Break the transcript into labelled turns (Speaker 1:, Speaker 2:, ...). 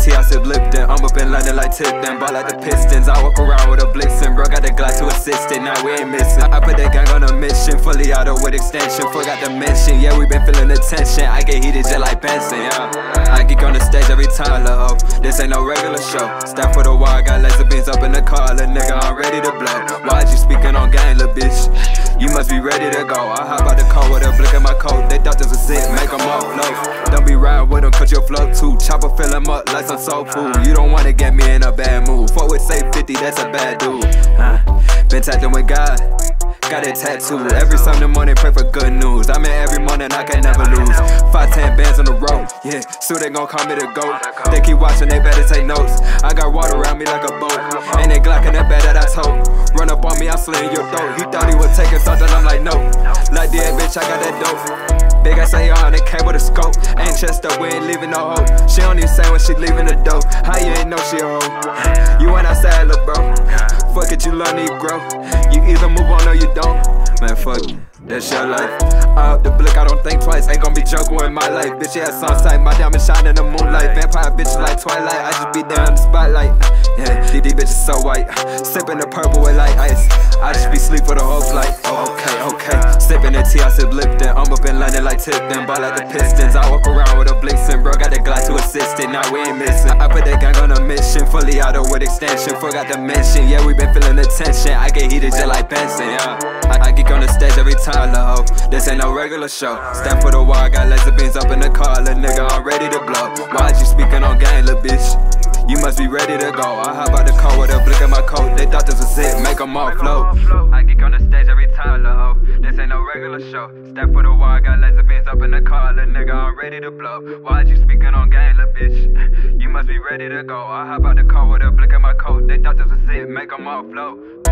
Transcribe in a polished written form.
Speaker 1: tea, I sip Lipton. I'm up in London like Tipton, ball like the Pistons. I walk around with a Blixen, bro, got the glass to assist it. Now we ain't missing. I put that gang on a mission, fully auto with extension. Forgot to mention, yeah, we been feeling the tension. I get heated just like Benson, yeah. I geek on the stage every time, lil' ho. This ain't no regular show. Staff for the wall, got laser beams up in the car, lil' nigga, I'm ready to blow. Why'd you speaking on gang, lil' bitch? You must be ready to go. I hop out the car with a blick in my coat. They thought this was it, make them all float. Don't be riding with them, cut your flow too. Chopper fill them up like some soul food. You don't wanna get me in a bad mood. Fuck with Say50, that's a bad dude. Been tapping with God, got it tattooed. Every Sunday morning, pray for good news. I'm in every morning, I can never lose. 5-10 bands on the road, yeah. Soon they gon' call me the GOAT. They keep watching, they better take notes. I got water around me like a boat. Ain't they Glock in that bed that I told. Run up on me, I'm slaying your throat. He thought he was taking something, I'm like, no. Like, yeah, bitch, I got that dope. Big ass AR, they came with a scope. Ain't chest up, we ain't leaving no hope. She don't even say when she leaving the door. How you ain't know she a hoe? You ain't outside, look, bro. Fuck it, you love Negro. You either move on or you don't. Man, fuck it, that's your life. I up the blick, I don't think twice. Ain't gon' be joking with my life. Bitch, yeah, sunset, my diamond shine in the moonlight. Vampire bitches like Twilight, I just be down in the spotlight. Yeah, these bitches so white. Sippin' the purple with like ice. I just be sleep for the whole flight. Oh, okay. Sippin' the tea, I sip Lipton. I'm up in London like Tipton, ball like the Pistons. I walk around with a Blixen, bro, got the glass to assist it. Now we ain't missing. I put that gang on a mission, fully auto with extension. Forgot to mention, yeah, we been feeling the tension. I get heated just like Benson, yeah. I geek on the stage every time, lil' ho. This ain't no regular show. Stand for the wall, got laser beams up in the car, lil' nigga, I'm ready to blow. Why'd you speaking on gang, lil' bitch? You must be ready to go. I hop out the car with a blick in my coat. They thought this was it, make them all float. I geek on the stage every time, lil' ho. This ain't no regular show. Step for the wall, got laser beams up in the car, lil' nigga, I'm ready to blow. Why'd you speaking on gang, lil' bitch? You must be ready to go. I hop out the car with a blick in my coat. They thought this was it, make them all float.